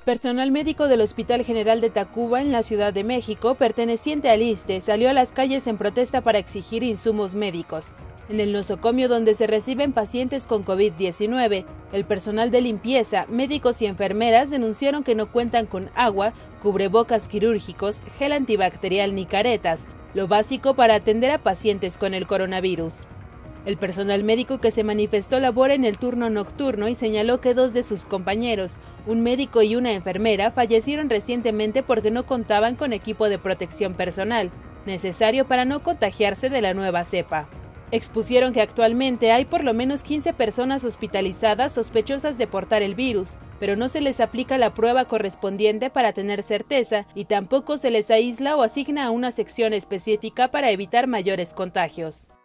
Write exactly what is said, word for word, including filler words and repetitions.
Personal médico del Hospital General de Tacuba, en la Ciudad de México, perteneciente al ISSSTE, salió a las calles en protesta para exigir insumos médicos. En el nosocomio donde se reciben pacientes con COVID diecinueve, el personal de limpieza, médicos y enfermeras denunciaron que no cuentan con agua, cubrebocas quirúrgicos, gel antibacterial ni caretas, lo básico para atender a pacientes con el coronavirus. El personal médico que se manifestó labora en el turno nocturno y señaló que dos de sus compañeros, un médico y una enfermera, fallecieron recientemente porque no contaban con equipo de protección personal, necesario para no contagiarse de la nueva cepa. Expusieron que actualmente hay por lo menos quince personas hospitalizadas sospechosas de portar el virus, pero no se les aplica la prueba correspondiente para tener certeza y tampoco se les aísla o asigna a una sección específica para evitar mayores contagios.